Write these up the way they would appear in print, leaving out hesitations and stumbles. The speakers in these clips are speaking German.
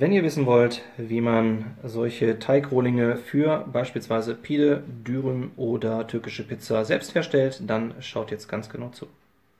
Wenn ihr wissen wollt, wie man solche Teigrohlinge für beispielsweise Pide, Dürüm oder türkische Pizza selbst herstellt, dann schaut jetzt ganz genau zu.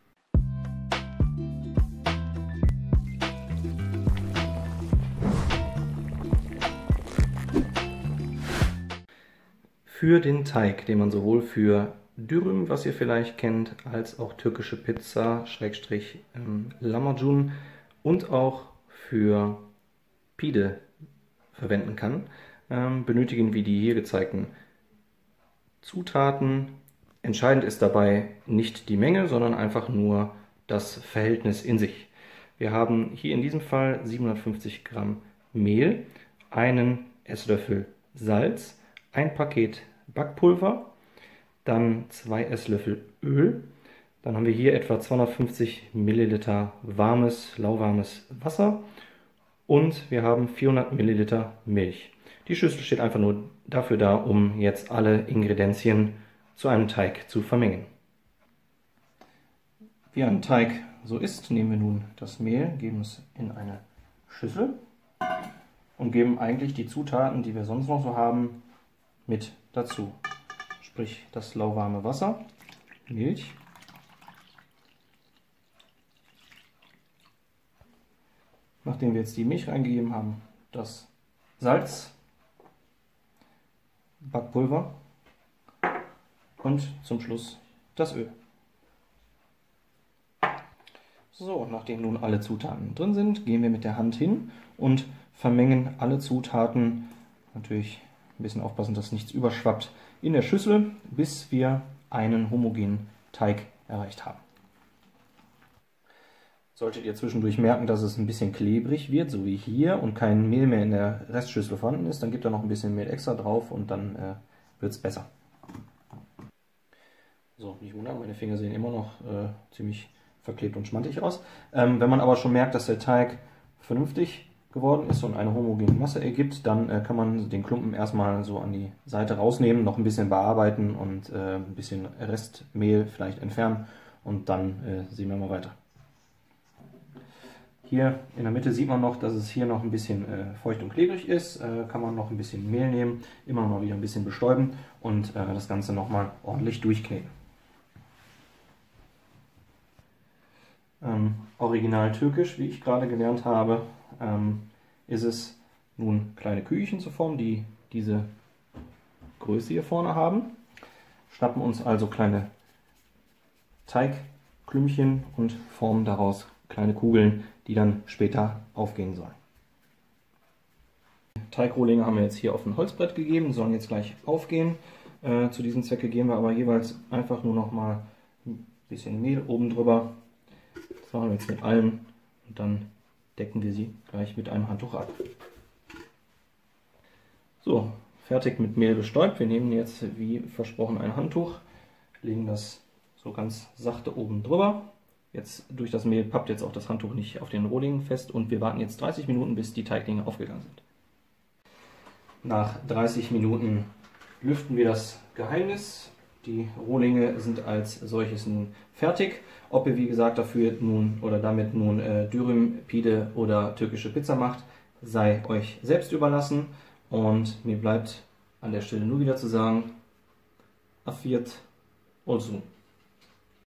Für den Teig, den man sowohl für Dürüm, was ihr vielleicht kennt, als auch türkische Pizza, Lahmacun und auch für Pide verwenden kann, benötigen wir die hier gezeigten Zutaten. Entscheidend ist dabei nicht die Menge, sondern einfach nur das Verhältnis in sich. Wir haben hier in diesem Fall 750 Gramm Mehl, einen Esslöffel Salz, ein Paket Backpulver, dann 2 Esslöffel Öl, dann haben wir hier etwa 250 Milliliter warmes, lauwarmes Wasser und wir haben 400 Milliliter Milch. Die Schüssel steht einfach nur dafür da, um jetzt alle Ingredienzien zu einem Teig zu vermengen. Wie ein Teig so ist, nehmen wir nun das Mehl, geben es in eine Schüssel und geben eigentlich die Zutaten, die wir sonst noch so haben, mit dazu. Sprich das lauwarme Wasser, Milch, nachdem wir jetzt die Milch reingegeben haben, das Salz, Backpulver und zum Schluss das Öl. So, nachdem nun alle Zutaten drin sind, gehen wir mit der Hand hin und vermengen alle Zutaten, natürlich ein bisschen aufpassen, dass nichts überschwappt, in der Schüssel, bis wir einen homogenen Teig erreicht haben. Solltet ihr zwischendurch merken, dass es ein bisschen klebrig wird, so wie hier, und kein Mehl mehr in der Restschüssel vorhanden ist, dann gebt da noch ein bisschen Mehl extra drauf und dann wird es besser. So, nicht wundern, meine Finger sehen immer noch ziemlich verklebt und schmantig aus. Wenn man aber schon merkt, dass der Teig vernünftig geworden ist und eine homogene Masse ergibt, dann kann man den Klumpen erstmal so an die Seite rausnehmen, noch ein bisschen bearbeiten und ein bisschen Restmehl vielleicht entfernen und dann sehen wir mal weiter. Hier in der Mitte sieht man noch, dass es hier noch ein bisschen feucht und klebrig ist. Kann man noch ein bisschen Mehl nehmen, immer mal wieder ein bisschen bestäuben und das Ganze nochmal ordentlich durchkneten. Original türkisch, wie ich gerade gelernt habe, ist es nun kleine Kügelchen zu formen, die diese Größe hier vorne haben. Schnappen uns also kleine Teigklümpchen und formen daraus kleine Kugeln, die dann später aufgehen sollen. Teigrohlinge haben wir jetzt hier auf ein Holzbrett gegeben, sollen jetzt gleich aufgehen. Zu diesem Zwecke geben wir aber jeweils einfach nur noch mal ein bisschen Mehl oben drüber. Das machen wir jetzt mit allen und dann decken wir sie gleich mit einem Handtuch ab. So, fertig mit Mehl bestäubt. Wir nehmen jetzt wie versprochen ein Handtuch, legen das so ganz sachte oben drüber. Jetzt durch das Mehl pappt jetzt auch das Handtuch nicht auf den Rohlingen fest und wir warten jetzt 30 Minuten, bis die Teiglinge aufgegangen sind. Nach 30 Minuten lüften wir das Geheimnis. Die Rohlinge sind als solches nun fertig. Ob ihr wie gesagt dafür nun oder damit nun Dürüm, Pide oder türkische Pizza macht, sei euch selbst überlassen. Und mir bleibt an der Stelle nur wieder zu sagen, Afiyet olsun.